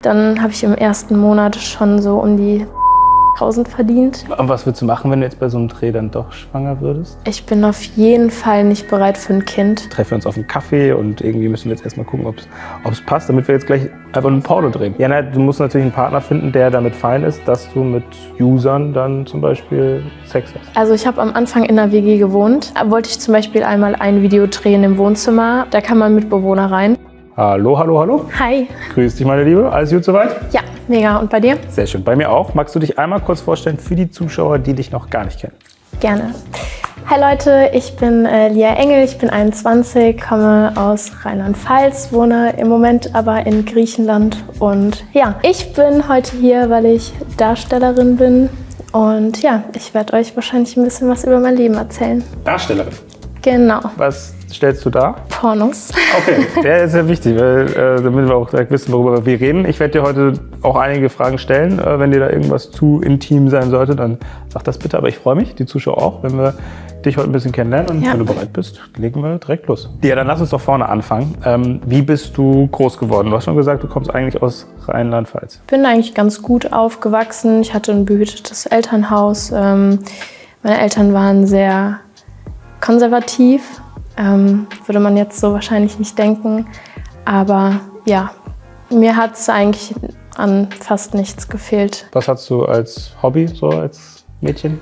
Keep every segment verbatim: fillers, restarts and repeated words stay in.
dann habe ich im ersten Monat schon so um die tausend verdient. Und was würdest du machen, wenn du jetzt bei so einem Dreh dann doch schwanger würdest? Ich bin auf jeden Fall nicht bereit für ein Kind. Treffen wir uns auf einen Kaffee und irgendwie müssen wir jetzt erstmal gucken, ob es passt, damit wir jetzt gleich einfach ein Porno drehen. Ja, na, du musst natürlich einen Partner finden, der damit fein ist, dass du mit Usern dann zum Beispiel Sex hast. Also ich habe am Anfang in einer W G gewohnt. Da wollte ich zum Beispiel einmal ein Video drehen im Wohnzimmer. Da kann man Mitbewohner rein. Hallo, hallo, hallo. Hi. Grüß dich, meine Liebe. Alles gut soweit? Ja, mega. Und bei dir? Sehr schön. Bei mir auch. Magst du dich einmal kurz vorstellen für die Zuschauer, die dich noch gar nicht kennen? Gerne. Hi Leute, ich bin äh, Lia Engel, ich bin einundzwanzig, komme aus Rheinland-Pfalz, wohne im Moment aber in Griechenland. Und ja, ich bin heute hier, weil ich Darstellerin bin. Und ja, ich werde euch wahrscheinlich ein bisschen was über mein Leben erzählen. Darstellerin? Genau. Was stellst du dar? Pornos. Okay, der ist ja wichtig, weil, äh, damit wir auch direkt wissen, worüber wir reden. Ich werde dir heute auch einige Fragen stellen. Äh, wenn dir da irgendwas zu intim sein sollte, dann sag das bitte. Aber ich freue mich, die Zuschauer auch, wenn wir dich heute ein bisschen kennenlernen. Und ja, wenn du bereit bist, legen wir direkt los. Ja, dann lass uns doch vorne anfangen. Ähm, wie bist du groß geworden? Du hast schon gesagt, du kommst eigentlich aus Rheinland-Pfalz. Ich bin eigentlich ganz gut aufgewachsen. Ich hatte ein behütetes Elternhaus. Ähm, meine Eltern waren sehr konservativ. Ähm, würde man jetzt so wahrscheinlich nicht denken. Aber ja, mir hat es eigentlich an fast nichts gefehlt. Was hattest du als Hobby, so als Mädchen?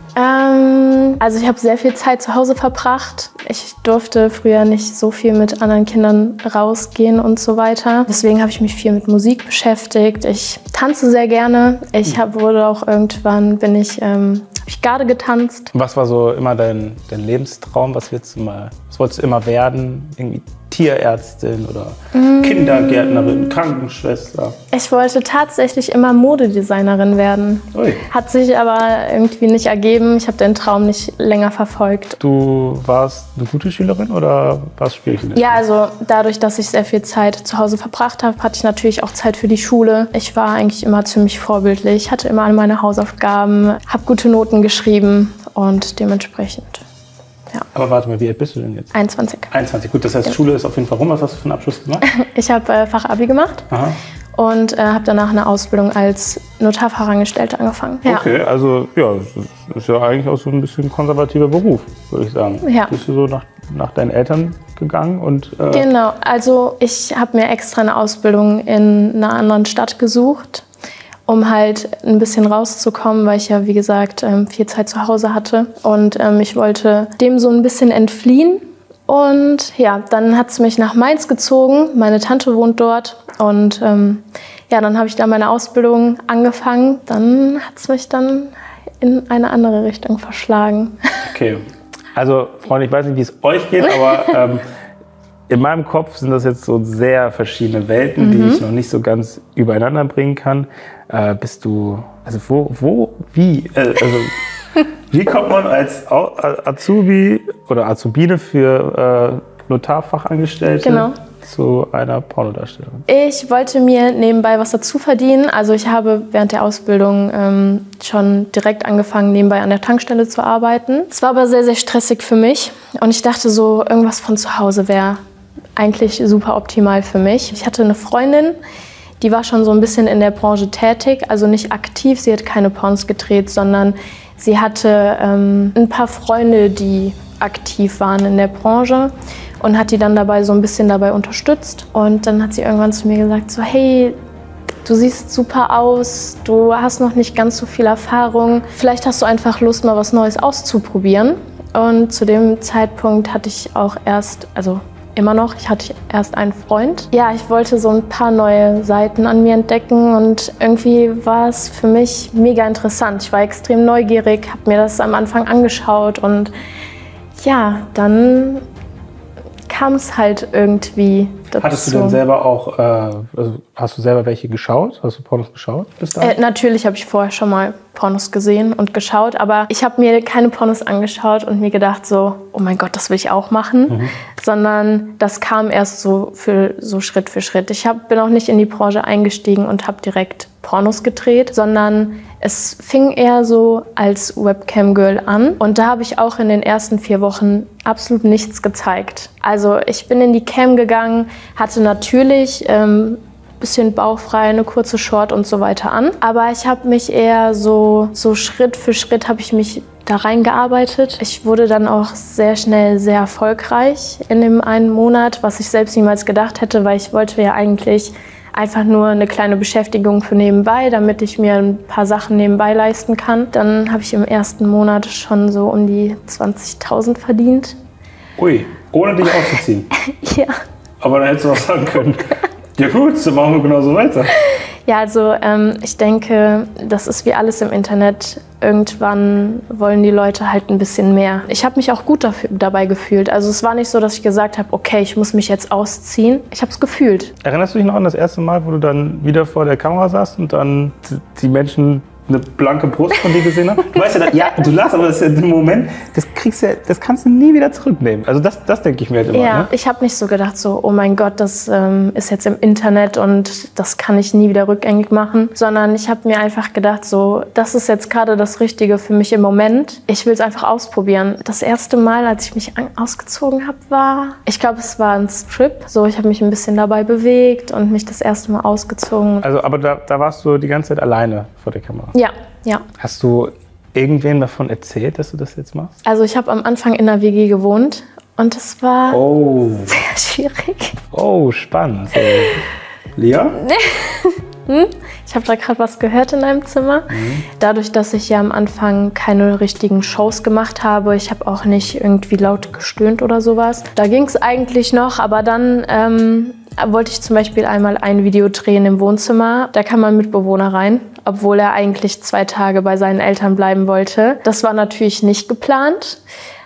Ähm, also ich habe sehr viel Zeit zu Hause verbracht. Ich durfte früher nicht so viel mit anderen Kindern rausgehen und so weiter. Deswegen habe ich mich viel mit Musik beschäftigt. Ich tanze sehr gerne. Ich hab, wurde auch irgendwann, bin ich, ähm, habe ich Garde getanzt. Was war so immer dein, dein Lebenstraum? Was willst du mal, was wolltest du immer werden? Irgendwie Tierärztin oder mm. Kindergärtnerin, Krankenschwester? Ich wollte tatsächlich immer Modedesignerin werden. Ui. Hat sich aber irgendwie nicht ergeben. Ich habe den Traum nicht länger verfolgt. Du warst eine gute Schülerin oder warst schwierig? Ja, also dadurch, dass ich sehr viel Zeit zu Hause verbracht habe, hatte ich natürlich auch Zeit für die Schule. Ich war eigentlich immer ziemlich vorbildlich, hatte immer alle meine Hausaufgaben, habe gute Noten geschrieben und dementsprechend. Ja. Aber warte mal, wie alt bist du denn jetzt? einundzwanzig. einundzwanzig, gut, das heißt, ja. Schule ist auf jeden Fall rum. Was hast du für einen Abschluss gemacht? Ich habe äh, Fachabi gemacht. Aha. Und äh, habe danach eine Ausbildung als Notarfachangestellte angefangen. Ja. Okay, also ja, das ist ja eigentlich auch so ein bisschen konservativer Beruf, würde ich sagen. Ja. Bist du so nach, nach deinen Eltern gegangen? Und, äh genau, also ich habe mir extra eine Ausbildung in einer anderen Stadt gesucht, um halt ein bisschen rauszukommen, weil ich ja, wie gesagt, viel Zeit zu Hause hatte. Und ähm, ich wollte dem so ein bisschen entfliehen. Und ja, dann hat es mich nach Mainz gezogen. Meine Tante wohnt dort. Und ähm, ja, dann habe ich da meine Ausbildung angefangen. Dann hat es mich dann in eine andere Richtung verschlagen. Okay, also Freunde, ich weiß nicht, wie es euch geht, aber ähm, in meinem Kopf sind das jetzt so sehr verschiedene Welten, mhm. die ich noch nicht so ganz übereinander bringen kann. Äh, bist du, also wo, wo, wie, äh, also wie kommt man als Azubi oder Azubine für äh, Notarfachangestellte genau. zu einer Pornodarstellerin? Ich wollte mir nebenbei was dazu verdienen. Also ich habe während der Ausbildung ähm, schon direkt angefangen, nebenbei an der Tankstelle zu arbeiten. Es war aber sehr, sehr stressig für mich. Und ich dachte so, irgendwas von zu Hause wäre eigentlich super optimal für mich. Ich hatte eine Freundin, die war schon so ein bisschen in der Branche tätig, also nicht aktiv. Sie hat keine Pornos gedreht, sondern sie hatte ähm, ein paar Freunde, die aktiv waren in der Branche und hat die dann dabei so ein bisschen dabei unterstützt. Und dann hat sie irgendwann zu mir gesagt, so hey, du siehst super aus, du hast noch nicht ganz so viel Erfahrung, vielleicht hast du einfach Lust, mal was Neues auszuprobieren. Und zu dem Zeitpunkt hatte ich auch erst, also immer noch, ich hatte erst einen Freund. Ja, ich wollte so ein paar neue Seiten an mir entdecken und irgendwie war es für mich mega interessant. Ich war extrem neugierig, habe mir das am Anfang angeschaut und ja, dann kam es halt irgendwie dazu. Hattest du denn selber auch, äh, also hast du selber welche geschaut? Hast du Pornos geschaut bis dahin? Äh, natürlich habe ich vorher schon mal Pornos gesehen und geschaut, aber ich habe mir keine Pornos angeschaut und mir gedacht so, oh mein Gott, das will ich auch machen, mhm. sondern das kam erst so für so Schritt für Schritt. Ich hab, bin auch nicht in die Branche eingestiegen und habe direkt Pornos gedreht, sondern es fing eher so als Webcam-Girl an und da habe ich auch in den ersten vier Wochen absolut nichts gezeigt. Also ich bin in die Cam gegangen, hatte natürlich ähm, bisschen bauchfrei, eine kurze Short und so weiter an. Aber ich habe mich eher so, so Schritt für Schritt habe ich mich da reingearbeitet. Ich wurde dann auch sehr schnell sehr erfolgreich in dem einen Monat, was ich selbst niemals gedacht hätte, weil ich wollte ja eigentlich einfach nur eine kleine Beschäftigung für nebenbei, damit ich mir ein paar Sachen nebenbei leisten kann. Dann habe ich im ersten Monat schon so um die zwanzigtausend verdient. Ui, ohne dich auszuziehen? Ja. Aber dann hättest du auch sagen können, ja gut, dann machen wir genauso weiter. Ja, also ähm, ich denke, das ist wie alles im Internet. Irgendwann wollen die Leute halt ein bisschen mehr. Ich habe mich auch gut dafür, dabei gefühlt. Also es war nicht so, dass ich gesagt habe, okay, ich muss mich jetzt ausziehen. Ich habe es gefühlt. Erinnerst du dich noch an das erste Mal, wo du dann wieder vor der Kamera saßt und dann die Menschen eine blanke Brust von dir gesehen haben? Du weißt ja, ja, du lachst, aber das ist ja im Moment, das kriegst ja, das kannst du nie wieder zurücknehmen. Also das, das denke ich mir halt immer. Ja, ne? Ich habe nicht so gedacht, so, oh mein Gott, das ähm, ist jetzt im Internet und das kann ich nie wieder rückgängig machen, sondern ich habe mir einfach gedacht, so, das ist jetzt gerade das Richtige für mich im Moment. Ich will es einfach ausprobieren. Das erste Mal, als ich mich ausgezogen habe, war, ich glaube, es war ein Strip. So, ich habe mich ein bisschen dabei bewegt und mich das erste Mal ausgezogen. Also, aber da, da warst du die ganze Zeit alleine vor der Kamera? Ja, ja. Hast du irgendwem davon erzählt, dass du das jetzt machst? Also ich habe am Anfang in einer W G gewohnt und es war oh. sehr schwierig. Oh, spannend. So. Lia? hm? Ich habe da gerade was gehört in einem Zimmer. Mhm. Dadurch, dass ich ja am Anfang keine richtigen Shows gemacht habe, ich habe auch nicht irgendwie laut gestöhnt oder sowas. Da ging es eigentlich noch, aber dann ähm, wollte ich zum Beispiel einmal ein Video drehen im Wohnzimmer. Da kam mein Mitbewohner rein, obwohl er eigentlich zwei Tage bei seinen Eltern bleiben wollte. Das war natürlich nicht geplant,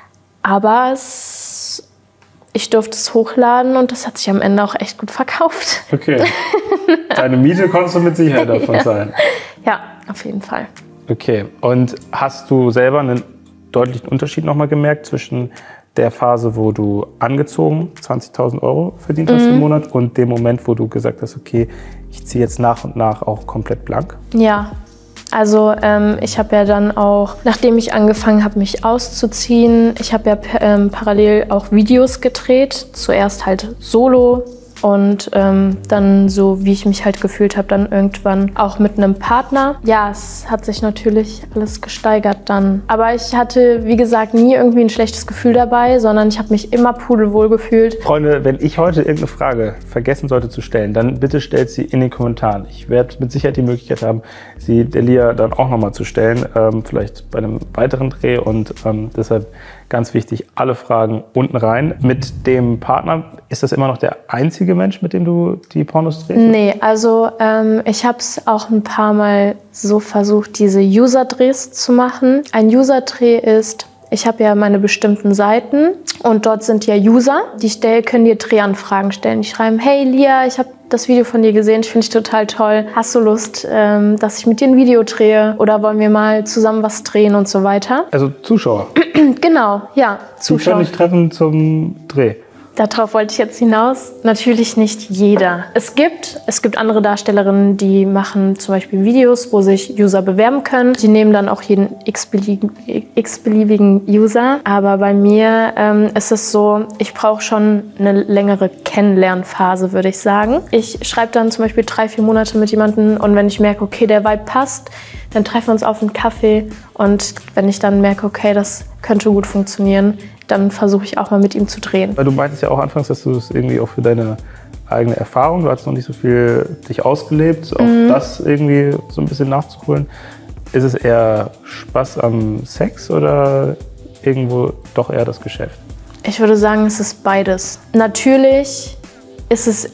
aber es, ich durfte es hochladen und das hat sich am Ende auch echt gut verkauft. Okay. Deine Miete konntest du mit Sicherheit davon ja. zahlen. Ja, auf jeden Fall. Okay. Und hast du selber einen deutlichen Unterschied nochmal gemerkt zwischen der Phase, wo du angezogen zwanzigtausend Euro verdient hast mhm. im Monat und dem Moment, wo du gesagt hast, okay, ich ziehe jetzt nach und nach auch komplett blank? Ja, also ähm, ich habe ja dann auch, nachdem ich angefangen habe, mich auszuziehen, ich habe ja ähm, parallel auch Videos gedreht, zuerst halt solo. Und ähm, dann so, wie ich mich halt gefühlt habe, dann irgendwann auch mit einem Partner. Ja, es hat sich natürlich alles gesteigert dann. Aber ich hatte, wie gesagt, nie irgendwie ein schlechtes Gefühl dabei, sondern ich habe mich immer pudelwohl gefühlt. Freunde, wenn ich heute irgendeine Frage vergessen sollte zu stellen, dann bitte stellt sie in den Kommentaren. Ich werde mit Sicherheit die Möglichkeit haben, sie der Lia dann auch nochmal zu stellen, ähm, vielleicht bei einem weiteren Dreh. Und ähm, deshalb ganz wichtig, alle Fragen unten rein. Mit dem Partner, ist das immer noch der einzige Mensch, mit dem du die Pornos drehst? Nee, also ähm, ich habe es auch ein paar Mal so versucht, diese User-Drehs zu machen. Ein User-Dreh ist, ich habe ja meine bestimmten Seiten und dort sind ja User, die stell, können dir Drehanfragen stellen. Die schreiben, hey Lia, ich habe das Video von dir gesehen, ich finde ich total toll. Hast du Lust, ähm, dass ich mit dir ein Video drehe? Oder wollen wir mal zusammen was drehen und so weiter? Also Zuschauer? Genau, ja, Zuschauer. Zufällig treffen zum Dreh? Darauf wollte ich jetzt hinaus. Natürlich nicht jeder. Es gibt, es gibt andere Darstellerinnen, die machen zum Beispiel Videos, wo sich User bewerben können. Die nehmen dann auch jeden x-beliebigen, x-beliebigen User. Aber bei mir ähm, ist es so, ich brauche schon eine längere Kennenlernphase, würde ich sagen. Ich schreibe dann zum Beispiel drei, vier Monate mit jemandem und wenn ich merke, okay, der Vibe passt, dann treffen wir uns auf einen Kaffee. Und wenn ich dann merke, okay, das könnte gut funktionieren, dann versuche ich auch mal mit ihm zu drehen. Weil du meintest ja auch anfangs, dass du es irgendwie auch für deine eigene Erfahrung, du hast noch nicht so viel dich ausgelebt, auch mhm. das irgendwie so ein bisschen nachzuholen. Ist es eher Spaß am Sex oder irgendwo doch eher das Geschäft? Ich würde sagen, es ist beides. Natürlich ist es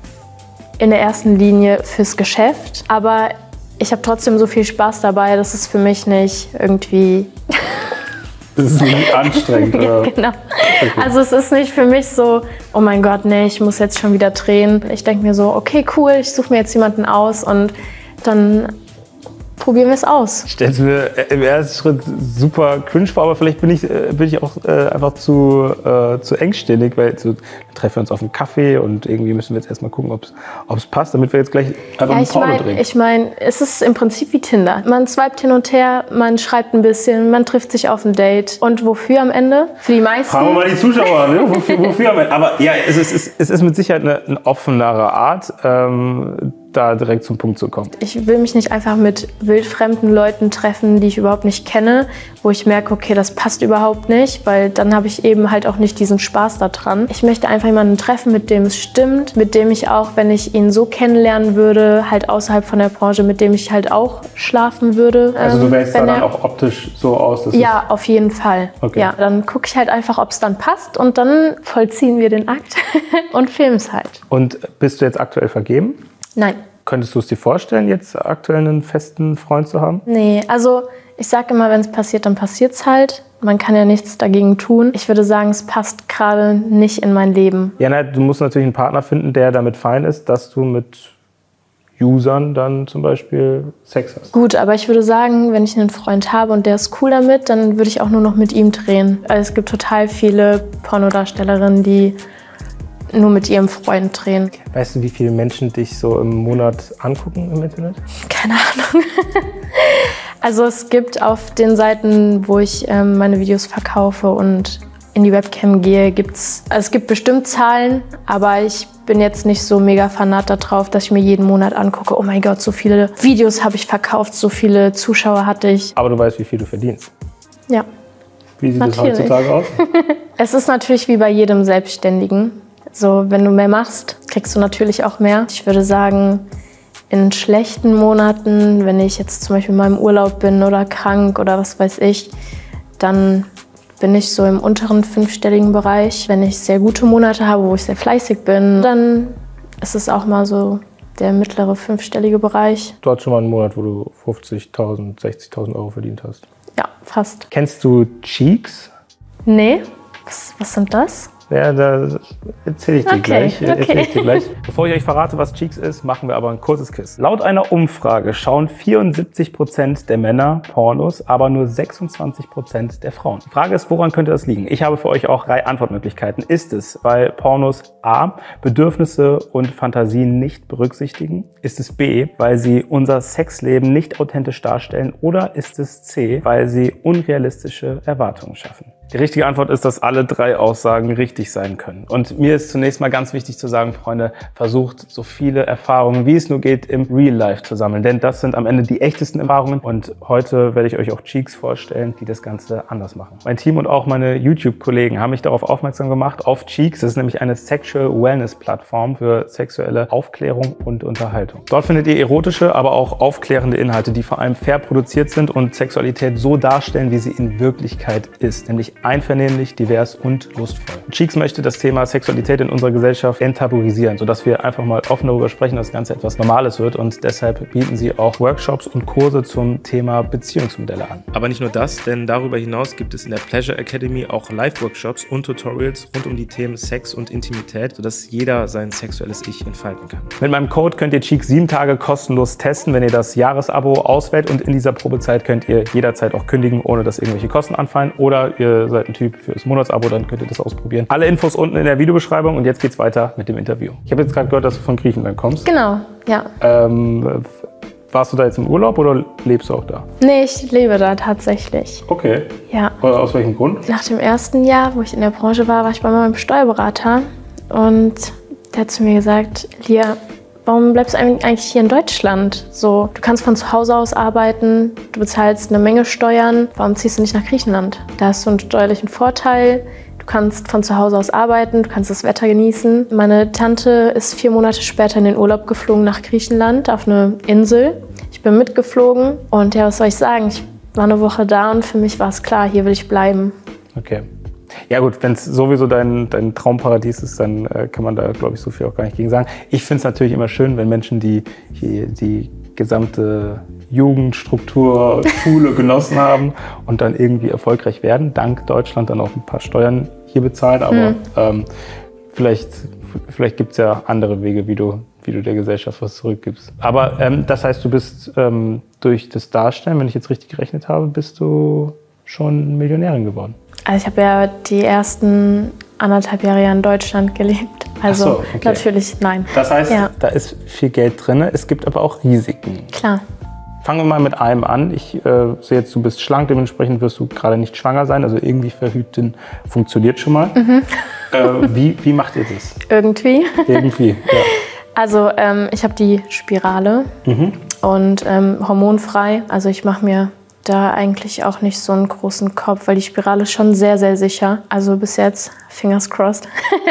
in der ersten Linie fürs Geschäft, aber ich habe trotzdem so viel Spaß dabei, dass es für mich nicht irgendwie... Das ist nicht anstrengend, oder? Genau. Okay. Also es ist nicht für mich so, oh mein Gott, nee, ich muss jetzt schon wieder drehen. Ich denke mir so, okay, cool, ich suche mir jetzt jemanden aus und dann probieren wir es aus. Stellt mir im ersten Schritt super cringe vor, aber vielleicht bin ich, bin ich auch äh, einfach zu, äh, zu engstirnig, weil so, dann treffen wir uns auf einen Kaffee und irgendwie müssen wir jetzt erstmal gucken, ob es passt, damit wir jetzt gleich einfach ja, ein Porno drehen. Ich meine, es ist im Prinzip wie Tinder. Man swipet hin und her, man schreibt ein bisschen, man trifft sich auf ein Date. Und wofür am Ende? Für die meisten. Fragen wir mal die Zuschauer, ne? wofür, wofür am Ende? Aber ja, es ist, es ist, es ist mit Sicherheit eine, eine offenere Art, ähm, da direkt zum Punkt zu kommen. Ich will mich nicht einfach mit wildfremden Leuten treffen, die ich überhaupt nicht kenne, wo ich merke, okay, das passt überhaupt nicht, weil dann habe ich eben halt auch nicht diesen Spaß daran. Ich möchte einfach jemanden treffen, mit dem es stimmt, mit dem ich auch, wenn ich ihn so kennenlernen würde, halt außerhalb von der Branche, mit dem ich halt auch schlafen würde. Also du wählst da dann auch optisch so aus? Dass ja, auf jeden Fall. Okay. Ja, dann gucke ich halt einfach, ob es dann passt und dann vollziehen wir den Akt und filmen es halt. Und bist du jetzt aktuell vergeben? Nein. Könntest du es dir vorstellen, jetzt aktuell einen festen Freund zu haben? Nee, also ich sage immer, wenn es passiert, dann passiert es halt. Man kann ja nichts dagegen tun. Ich würde sagen, es passt gerade nicht in mein Leben. Ja, na, du musst natürlich einen Partner finden, der damit fein ist, dass du mit Usern dann zum Beispiel Sex hast. Gut, aber ich würde sagen, wenn ich einen Freund habe und der ist cool damit, dann würde ich auch nur noch mit ihm drehen. Also es gibt total viele Pornodarstellerinnen, die nur mit ihrem Freund drehen. Weißt du, wie viele Menschen dich so im Monat angucken im Internet? Keine Ahnung. Also es gibt auf den Seiten, wo ich ähm, meine Videos verkaufe und in die Webcam gehe, gibt's, also es gibt bestimmt Zahlen, aber ich bin jetzt nicht so mega fanat darauf, dass ich mir jeden Monat angucke, oh mein Gott, so viele Videos habe ich verkauft, so viele Zuschauer hatte ich. Aber du weißt, wie viel du verdienst. Ja. Wie sieht Natürlich. das heutzutage aus? Es ist natürlich wie bei jedem Selbstständigen. So, wenn du mehr machst, kriegst du natürlich auch mehr. Ich würde sagen, in schlechten Monaten, wenn ich jetzt zum Beispiel mal im Urlaub bin oder krank oder was weiß ich, dann bin ich so im unteren fünfstelligen Bereich. Wenn ich sehr gute Monate habe, wo ich sehr fleißig bin, dann ist es auch mal so der mittlere fünfstellige Bereich. Du hattest schon mal einen Monat, wo du fünfzigtausend, sechzigtausend Euro verdient hast. Ja, fast. Kennst du Cheeks? Nee, was, was sind das? Ja, da erzähle ich dir Okay, gleich. okay. Erzähl ich dir gleich. Bevor ich euch verrate, was Cheeks ist, machen wir aber ein kurzes Quiz. Laut einer Umfrage schauen vierundsiebzig Prozent der Männer Pornos, aber nur sechsundzwanzig Prozent der Frauen. Die Frage ist, woran könnte das liegen? Ich habe für euch auch drei Antwortmöglichkeiten. Ist es, weil Pornos A. Bedürfnisse und Fantasien nicht berücksichtigen? Ist es B. weil sie unser Sexleben nicht authentisch darstellen? Oder ist es C. weil sie unrealistische Erwartungen schaffen? Die richtige Antwort ist, dass alle drei Aussagen richtig sein können. Und mir ist zunächst mal ganz wichtig zu sagen, Freunde, versucht so viele Erfahrungen, wie es nur geht, im Real Life zu sammeln. Denn das sind am Ende die echtesten Erfahrungen. Und heute werde ich euch auch Cheeks vorstellen, die das Ganze anders machen. Mein Team und auch meine YouTube-Kollegen haben mich darauf aufmerksam gemacht, auf Cheeks. Das ist nämlich eine Sexual Wellness-Plattform für sexuelle Aufklärung und Unterhaltung. Dort findet ihr erotische, aber auch aufklärende Inhalte, die vor allem fair produziert sind und Sexualität so darstellen, wie sie in Wirklichkeit ist. Nämlich einvernehmlich, divers und lustvoll. Cheeks möchte das Thema Sexualität in unserer Gesellschaft enttabuisieren, sodass wir einfach mal offen darüber sprechen, dass das Ganze etwas Normales wird, und deshalb bieten sie auch Workshops und Kurse zum Thema Beziehungsmodelle an. Aber nicht nur das, denn darüber hinaus gibt es in der Pleasure Academy auch Live-Workshops und Tutorials rund um die Themen Sex und Intimität, sodass jeder sein sexuelles Ich entfalten kann. Mit meinem Code könnt ihr Cheeks sieben Tage kostenlos testen, wenn ihr das Jahresabo auswählt, und in dieser Probezeit könnt ihr jederzeit auch kündigen, ohne dass irgendwelche Kosten anfallen, oder ihr seid ein Typ fürs Monatsabo, dann könnt ihr das ausprobieren. Alle Infos unten in der Videobeschreibung, und jetzt geht's weiter mit dem Interview. Ich habe jetzt gerade gehört, dass du von Griechenland kommst. Genau, ja. Ähm, warst du da jetzt im Urlaub oder lebst du auch da? Nee, ich lebe da tatsächlich. Okay. Ja. Aus welchem Grund? Nach dem ersten Jahr, wo ich in der Branche war, war ich bei meinem Steuerberater, und der hat zu mir gesagt, Lia, warum bleibst du eigentlich hier in Deutschland? So, du kannst von zu Hause aus arbeiten, du bezahlst eine Menge Steuern, warum ziehst du nicht nach Griechenland? Da hast du einen steuerlichen Vorteil, du kannst von zu Hause aus arbeiten, du kannst das Wetter genießen. Meine Tante ist vier Monate später in den Urlaub geflogen nach Griechenland auf eine Insel. Ich bin mitgeflogen, und ja, was soll ich sagen, ich war eine Woche da und für mich war es klar, hier will ich bleiben. Okay. Ja gut, wenn es sowieso dein, dein Traumparadies ist, dann äh, kann man da, glaube ich, so viel auch gar nicht gegen sagen. Ich finde es natürlich immer schön, wenn Menschen, die die, die gesamte Jugendstruktur, Schule genossen haben und dann irgendwie erfolgreich werden, dank Deutschland dann auch ein paar Steuern hier bezahlen. Aber mhm. ähm, vielleicht, vielleicht gibt es ja andere Wege, wie du wie du der Gesellschaft was zurückgibst. Aber ähm, das heißt, du bist ähm, durch das Darstellen, wenn ich jetzt richtig gerechnet habe, bist du schon Millionärin geworden. Also ich habe ja die ersten anderthalb Jahre in Deutschland gelebt. Also Ach so, okay. Natürlich nein. Das heißt, ja. da ist viel Geld drin. Es gibt aber auch Risiken. Klar. Fangen wir mal mit einem an. Ich äh, sehe jetzt, du bist schlank, dementsprechend wirst du gerade nicht schwanger sein. Also irgendwie verhüten funktioniert schon mal. Mhm. Äh, wie, wie macht ihr das? Irgendwie. Irgendwie, ja. Also ähm, ich habe die Spirale mhm. und ähm, hormonfrei. Also ich mache mir da eigentlich auch nicht so einen großen Kopf, weil die Spirale ist schon sehr, sehr sicher. Also bis jetzt, fingers crossed,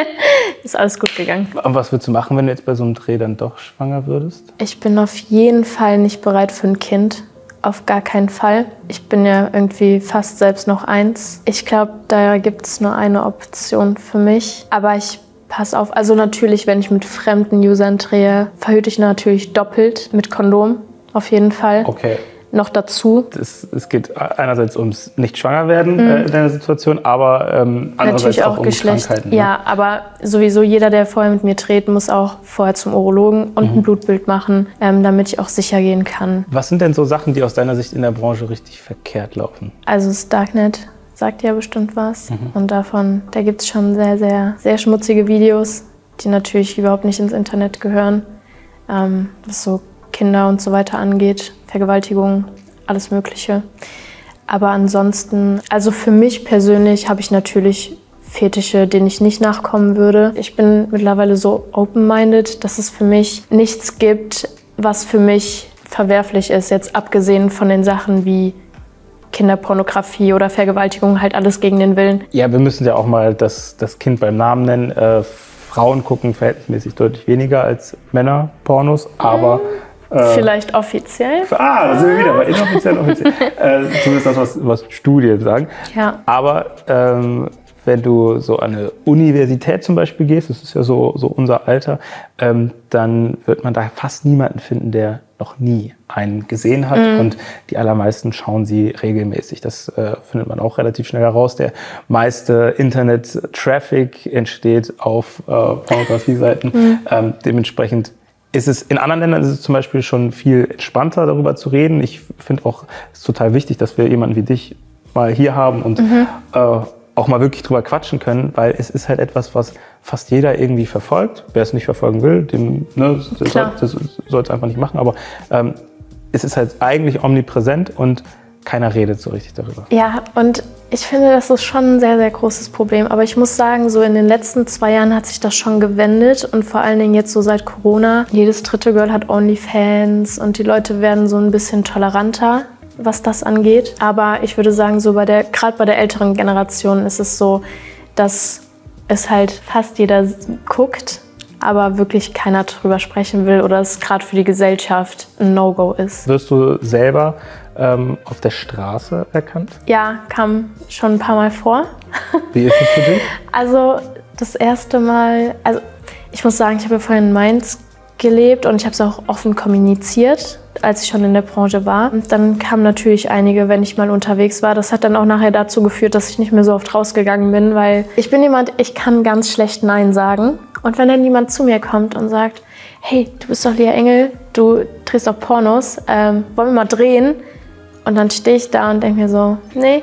ist alles gut gegangen. Und was würdest du machen, wenn du jetzt bei so einem Dreh dann doch schwanger würdest? Ich bin auf jeden Fall nicht bereit für ein Kind. Auf gar keinen Fall. Ich bin ja irgendwie fast selbst noch eins. Ich glaube, da gibt es nur eine Option für mich. Aber ich pass auf, also natürlich, wenn ich mit fremden Usern drehe, verhüte ich natürlich doppelt mit Kondom, auf jeden Fall. Okay. Noch dazu. Es, es geht einerseits ums Nicht-Schwanger-Werden mhm. äh, in deiner Situation, aber ähm, andererseits auch, auch um Geschlecht. Krankheiten. Ne? Ja, aber sowieso jeder, der vorher mit mir dreht, muss auch vorher zum Urologen und mhm. ein Blutbild machen, ähm, damit ich auch sicher gehen kann. Was sind denn so Sachen, die aus deiner Sicht in der Branche richtig verkehrt laufen? Also das Darknet sagt ja bestimmt was. Mhm. Und davon, da gibt es schon sehr, sehr, sehr schmutzige Videos, die natürlich überhaupt nicht ins Internet gehören, ähm, was so Kinder und so weiter angeht, Vergewaltigung, alles Mögliche. Aber ansonsten, also für mich persönlich habe ich natürlich Fetische, denen ich nicht nachkommen würde. Ich bin mittlerweile so open-minded, dass es für mich nichts gibt, was für mich verwerflich ist, jetzt abgesehen von den Sachen wie Kinderpornografie oder Vergewaltigung, halt alles gegen den Willen. Ja, wir müssen ja auch mal das, das Kind beim Namen nennen. Äh, Frauen gucken verhältnismäßig deutlich weniger als Männer Pornos, aber... Äh, Vielleicht offiziell? Ah, da sind wir wieder bei inoffiziell und offiziell. äh, zumindest das, was, was Studien sagen. Ja. Aber ähm, wenn du so an eine Universität zum Beispiel gehst, das ist ja so, so unser Alter, ähm, dann wird man da fast niemanden finden, der noch nie einen gesehen hat. Mhm. Und die allermeisten schauen sie regelmäßig. Das äh, findet man auch relativ schnell heraus. Der meiste Internet-Traffic entsteht auf äh, Pornografie-Seiten. Mhm. Ähm, dementsprechend ist es, in anderen Ländern ist es zum Beispiel schon viel entspannter, darüber zu reden. Ich finde auch, es ist total wichtig, dass wir jemanden wie dich mal hier haben und mhm. äh, auch mal wirklich drüber quatschen können, weil es ist halt etwas, was fast jeder irgendwie verfolgt. Wer es nicht verfolgen will, dem ne, das soll es einfach nicht machen. Aber ähm, es ist halt eigentlich omnipräsent und keiner redet so richtig darüber. Ja, und ich finde, das ist schon ein sehr, sehr großes Problem. Aber ich muss sagen, so in den letzten zwei Jahren hat sich das schon gewendet. Und vor allen Dingen jetzt so seit Corona. Jedes dritte Girl hat OnlyFans und die Leute werden so ein bisschen toleranter, was das angeht. Aber ich würde sagen, so bei der, gerade bei der älteren Generation ist es so, dass es halt fast jeder guckt, aber wirklich keiner drüber sprechen will oder es gerade für die Gesellschaft ein No-Go ist. Wirst du selber ähm, auf der Straße erkannt? Ja, kam schon ein paar Mal vor. Wie ist es für dich? Also das erste Mal, also ich muss sagen, ich habe ja vorhin in Mainz gelebt und ich habe es auch offen kommuniziert, als ich schon in der Branche war. Und dann kamen natürlich einige, wenn ich mal unterwegs war. Das hat dann auch nachher dazu geführt, dass ich nicht mehr so oft rausgegangen bin, weil ich bin jemand, ich kann ganz schlecht Nein sagen. Und wenn dann jemand zu mir kommt und sagt, hey, du bist doch Lea Engel, du drehst doch Pornos, ähm, wollen wir mal drehen? Und dann stehe ich da und denke mir so, nee.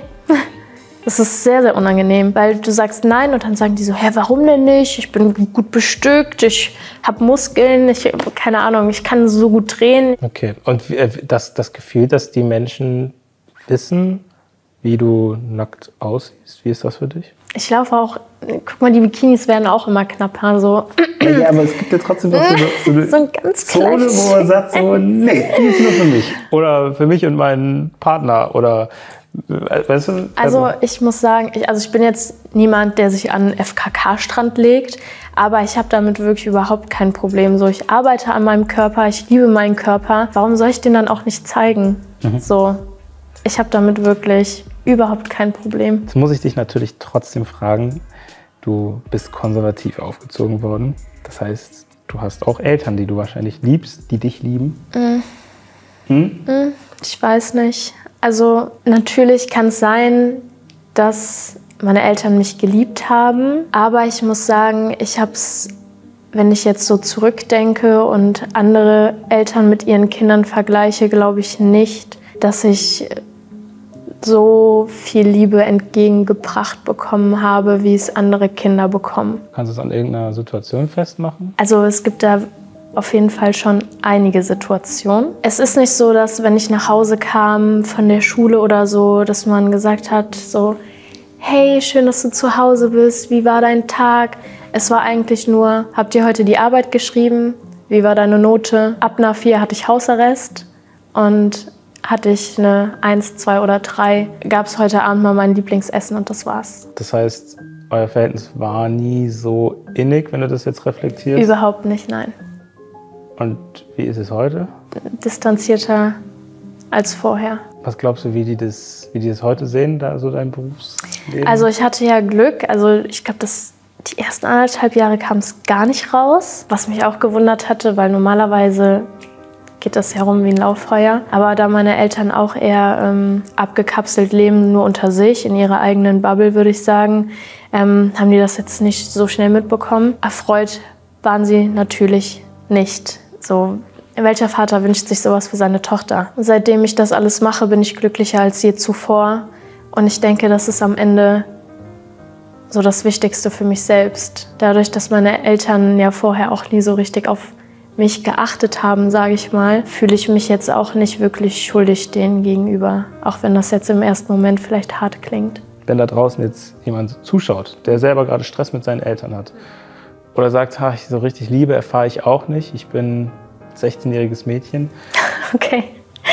Das ist sehr, sehr unangenehm, weil du sagst nein und dann sagen die so, hä, warum denn nicht? Ich bin gut bestückt, ich habe Muskeln, ich keine Ahnung, ich kann so gut drehen. Okay, und das, das Gefühl, dass die Menschen wissen, wie du nackt aussiehst, wie ist das für dich? Ich laufe auch, guck mal, die Bikinis werden auch immer knapper, so. Ja, aber es gibt ja trotzdem noch so, so eine so ein ganz Zone, wo man sagt so, nee, die ist nur für mich. Oder für mich und meinen Partner oder... Weißt du? Also ich muss sagen, ich, also ich bin jetzt niemand, der sich an einen F K K-Strand legt, aber ich habe damit wirklich überhaupt kein Problem. So, ich arbeite an meinem Körper, ich liebe meinen Körper. Warum soll ich den dann auch nicht zeigen? Mhm. So, ich habe damit wirklich überhaupt kein Problem. Jetzt muss ich dich natürlich trotzdem fragen, du bist konservativ aufgezogen worden. Das heißt, du hast auch Eltern, die du wahrscheinlich liebst, die dich lieben. Mhm. Hm? Mhm. Ich weiß nicht. Also natürlich kann es sein, dass meine Eltern mich geliebt haben, aber ich muss sagen, ich habe es wenn ich jetzt so zurückdenke und andere Eltern mit ihren Kindern vergleiche, glaube ich nicht, dass ich so viel Liebe entgegengebracht bekommen habe, wie es andere Kinder bekommen. Kannst du es an irgendeiner Situation festmachen? Also es gibt da auf jeden Fall schon einige Situationen. Es ist nicht so, dass wenn ich nach Hause kam von der Schule oder so, dass man gesagt hat, so, hey, schön, dass du zu Hause bist, wie war dein Tag? Es war eigentlich nur, habt ihr heute die Arbeit geschrieben? Wie war deine Note? Ab einer vier hatte ich Hausarrest und hatte ich eine eins, zwei oder drei, gab es heute Abend mal mein Lieblingsessen und das war's. Das heißt, euer Verhältnis war nie so innig, wenn du das jetzt reflektierst? Überhaupt nicht, nein. Und wie ist es heute? Distanzierter als vorher. Was glaubst du, wie die das, wie die das heute sehen, da so dein Berufsleben? Also ich hatte ja Glück, also ich glaube, das die ersten anderthalb Jahre kam es gar nicht raus, was mich auch gewundert hatte, weil normalerweise geht das herum wie ein Lauffeuer. Aber da meine Eltern auch eher ähm, abgekapselt leben, nur unter sich, in ihrer eigenen Bubble, würde ich sagen, ähm, haben die das jetzt nicht so schnell mitbekommen. Erfreut waren sie natürlich nicht. So, welcher Vater wünscht sich sowas für seine Tochter? Seitdem ich das alles mache, bin ich glücklicher als je zuvor. Und ich denke, das ist am Ende so das Wichtigste für mich selbst. Dadurch, dass meine Eltern ja vorher auch nie so richtig auf mich geachtet haben, sage ich mal, fühle ich mich jetzt auch nicht wirklich schuldig denen gegenüber. Auch wenn das jetzt im ersten Moment vielleicht hart klingt. Wenn da draußen jetzt jemand zuschaut, der selber gerade Stress mit seinen Eltern hat oder sagt, ha, so richtig Liebe erfahre ich auch nicht, ich bin sechzehnjähriges Mädchen. Okay.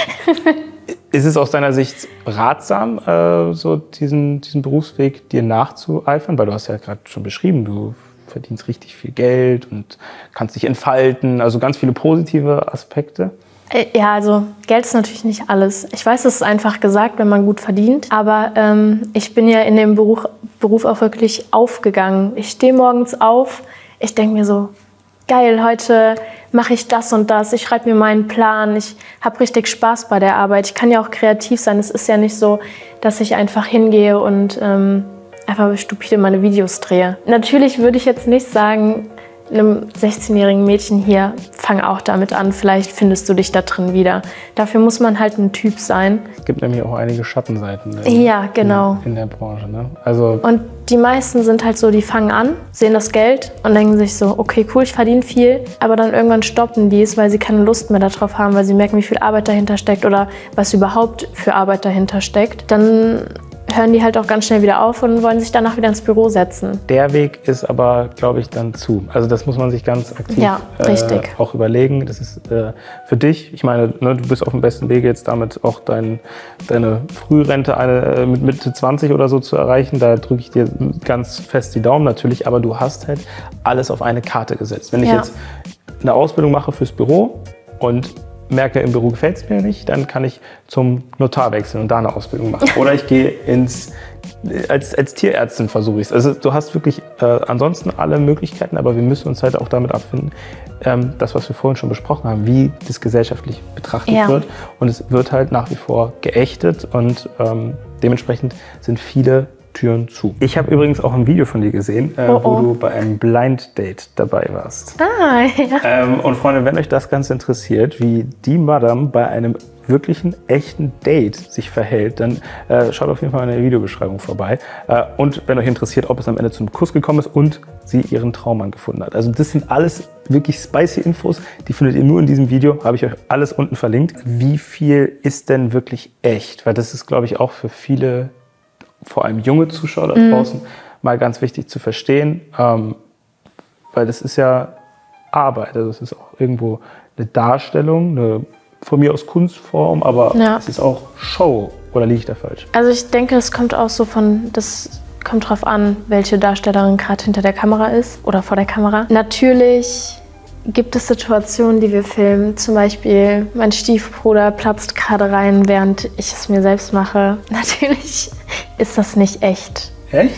Ist es aus deiner Sicht ratsam, äh, so diesen, diesen Berufsweg dir nachzueifern? Weil du hast ja gerade schon beschrieben, du verdienst richtig viel Geld und kannst dich entfalten, also ganz viele positive Aspekte. Ja, also Geld ist natürlich nicht alles. Ich weiß, es ist einfach gesagt, wenn man gut verdient, aber ähm, ich bin ja in dem Beruf, Beruf auch wirklich aufgegangen. Ich stehe morgens auf, ich denke mir so, geil, heute mache ich das und das, ich schreibe mir meinen Plan, ich habe richtig Spaß bei der Arbeit. Ich kann ja auch kreativ sein, es ist ja nicht so, dass ich einfach hingehe und ähm, einfach stupide meine Videos drehe. Natürlich würde ich jetzt nicht sagen, einem sechzehnjährigen Mädchen hier, fang auch damit an, vielleicht findest du dich da drin wieder. Dafür muss man halt ein Typ sein. Es gibt nämlich auch einige Schattenseiten in, ja, genau. in, in der Branche. Ne? Also und die meisten sind halt so, die fangen an, sehen das Geld und denken sich so, okay, cool, ich verdiene viel, aber dann irgendwann stoppen die es, weil sie keine Lust mehr darauf haben, weil sie merken, wie viel Arbeit dahinter steckt oder was überhaupt für Arbeit dahinter steckt. Dann hören die halt auch ganz schnell wieder auf und wollen sich danach wieder ins Büro setzen. Der Weg ist aber, glaube ich, dann zu. Also das muss man sich ganz aktiv ja, äh, auch überlegen. Das ist äh, für dich, ich meine, ne, du bist auf dem besten Wege jetzt damit auch dein, deine Frührente eine, mit Mitte zwanzig oder so zu erreichen. Da drücke ich dir ganz fest die Daumen natürlich, aber du hast halt alles auf eine Karte gesetzt. Wenn ich ja. jetzt eine Ausbildung mache fürs Büro und merke, im Büro gefällt es mir nicht, dann kann ich zum Notar wechseln und da eine Ausbildung machen. Oder ich gehe ins, als, als Tierärztin versuche ich es. Also du hast wirklich äh, ansonsten alle Möglichkeiten, aber wir müssen uns halt auch damit abfinden, ähm, das, was wir vorhin schon besprochen haben, wie das gesellschaftlich betrachtet ja. wird. Und es wird halt nach wie vor geächtet und ähm, dementsprechend sind viele Türen zu. Ich habe übrigens auch ein Video von dir gesehen, äh, oh, oh. wo du bei einem Blind Date dabei warst. Ah, ja. Ähm, und Freunde, wenn euch das Ganze interessiert, wie die Madame bei einem wirklichen, echten Date sich verhält, dann äh, schaut auf jeden Fall in der Videobeschreibung vorbei. Äh, und wenn euch interessiert, ob es am Ende zum Kuss gekommen ist und sie ihren Traummann gefunden hat. Also das sind alles wirklich spicy Infos, die findet ihr nur in diesem Video, habe ich euch alles unten verlinkt. Wie viel ist denn wirklich echt? Weil das ist, glaube ich, auch für viele, vor allem junge Zuschauer da draußen, mm. mal ganz wichtig zu verstehen, ähm, weil das ist ja Arbeit, also es ist auch irgendwo eine Darstellung, eine von mir aus Kunstform, aber ja. es ist auch Show, oder liege ich da falsch? Also ich denke, es kommt auch so von, das kommt drauf an, welche Darstellerin gerade hinter der Kamera ist oder vor der Kamera. Natürlich gibt es Situationen, die wir filmen. Zum Beispiel, mein Stiefbruder platzt gerade rein, während ich es mir selbst mache. Natürlich ist das nicht echt. Echt?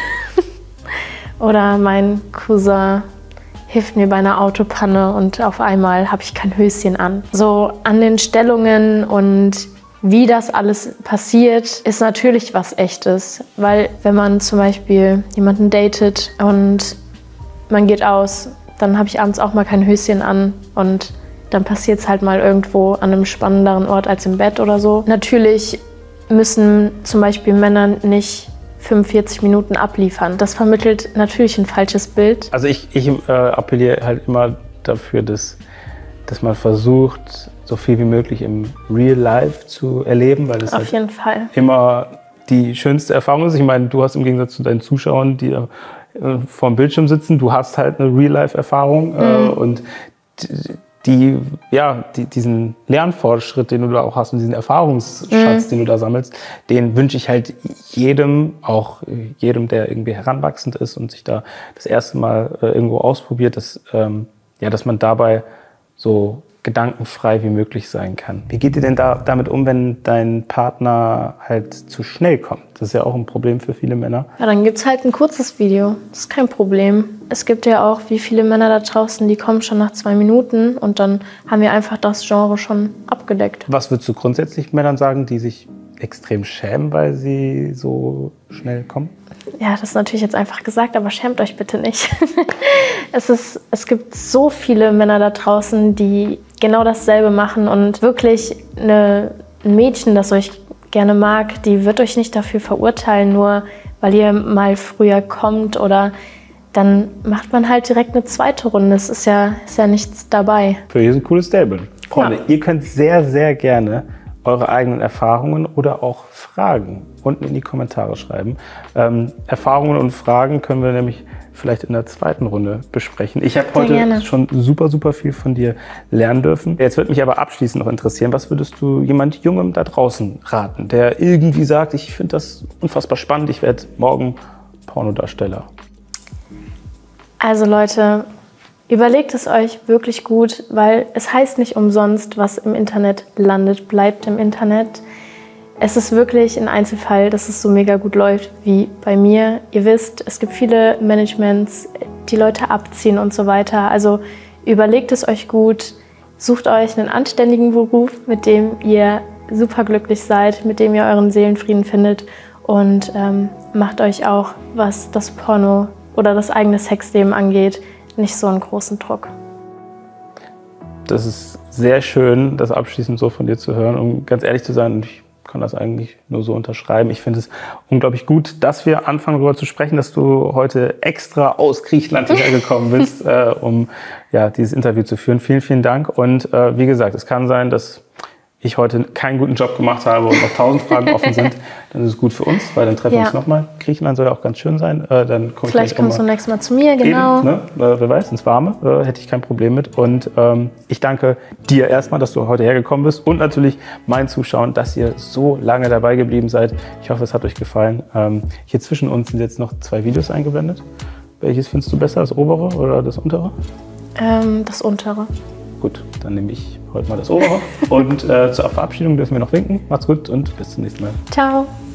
Oder mein Cousin hilft mir bei einer Autopanne und auf einmal habe ich kein Höschen an. So an den Stellungen und wie das alles passiert, ist natürlich was Echtes. Weil wenn man zum Beispiel jemanden datet und man geht aus, dann habe ich abends auch mal kein Höschen an und dann passiert es halt mal irgendwo an einem spannenderen Ort als im Bett oder so. Natürlich müssen zum Beispiel Männer nicht fünfundvierzig Minuten abliefern. Das vermittelt natürlich ein falsches Bild. Also ich, ich äh, appelliere halt immer dafür, dass, dass man versucht, so viel wie möglich im Real Life zu erleben, weil das Auf halt jeden Fall. immer die schönste Erfahrung ist. Ich meine, du hast im Gegensatz zu deinen Zuschauern, die äh, vor dem Bildschirm sitzen, du hast halt eine Real-Life-Erfahrung mhm. äh, und die, ja, die, diesen Lernfortschritt, den du da auch hast und diesen Erfahrungsschatz, mhm. den du da sammelst, den wünsche ich halt jedem, auch jedem, der irgendwie heranwachsend ist und sich da das erste Mal äh, irgendwo ausprobiert, dass, ähm, ja, dass man dabei so gedankenfrei wie möglich sein kann. Wie geht ihr denn da, damit um, wenn dein Partner halt zu schnell kommt? Das ist ja auch ein Problem für viele Männer. Ja, dann gibt's halt ein kurzes Video. Das ist kein Problem. Es gibt ja auch, wie viele Männer da draußen, die kommen schon nach zwei Minuten und dann haben wir einfach das Genre schon abgedeckt. Was würdest du grundsätzlich Männern sagen, die sich extrem schämen, weil sie so schnell kommen? Ja, das ist natürlich jetzt einfach gesagt, aber schämt euch bitte nicht. es, ist, es gibt so viele Männer da draußen, die genau dasselbe machen und wirklich eine, ein Mädchen, das euch gerne mag, die wird euch nicht dafür verurteilen, nur weil ihr mal früher kommt oder dann macht man halt direkt eine zweite Runde. Es ist ja, ist ja nichts dabei. Für hier ist ein cooles Statement. Freunde, ja. Ihr könnt sehr, sehr gerne eure eigenen Erfahrungen oder auch Fragen unten in die Kommentare schreiben. Ähm, Erfahrungen und Fragen können wir nämlich vielleicht in der zweiten Runde besprechen. Ich habe heute gerne. schon super, super viel von dir lernen dürfen. Jetzt würde mich aber abschließend noch interessieren, was würdest du jemand Jungem da draußen raten, der irgendwie sagt, ich finde das unfassbar spannend, ich werde morgen Pornodarsteller? Also Leute, überlegt es euch wirklich gut, weil es heißt nicht umsonst, was im Internet landet, bleibt im Internet. Es ist wirklich ein Einzelfall, dass es so mega gut läuft wie bei mir. Ihr wisst, es gibt viele Managements, die Leute abziehen und so weiter. Also überlegt es euch gut, sucht euch einen anständigen Beruf, mit dem ihr super glücklich seid, mit dem ihr euren Seelenfrieden findet und ähm, macht euch auch, was das Porno oder das eigene Sexleben angeht, nicht so einen großen Druck. Das ist sehr schön, das abschließend so von dir zu hören, um ganz ehrlich zu sein. Und ich kann das eigentlich nur so unterschreiben. Ich finde es unglaublich gut, dass wir anfangen, darüber zu sprechen, dass du heute extra aus Griechenland hierher gekommen bist, äh, um ja, dieses Interview zu führen. Vielen, vielen Dank. Und äh, wie gesagt, es kann sein, dass ich heute keinen guten Job gemacht habe und noch tausend Fragen offen sind, dann ist es gut für uns, weil dann treffen wir ja. uns nochmal. Griechenland soll ja auch ganz schön sein. Äh, dann komm Vielleicht ich kommst du nächstes Mal zu mir, genau. Eben, ne? äh, wer weiß, ins Warme, äh, hätte ich kein Problem mit. Und ähm, ich danke dir erstmal, dass du heute hergekommen bist und natürlich meinen Zuschauern, dass ihr so lange dabei geblieben seid. Ich hoffe, es hat euch gefallen. Ähm, hier zwischen uns sind jetzt noch zwei Videos eingeblendet. Welches findest du besser, das obere oder das untere? Ähm, das untere. Gut, dann nehme ich heute mal das obere. Und äh, zur Verabschiedung dürfen wir noch winken. Macht's gut und bis zum nächsten Mal. Ciao.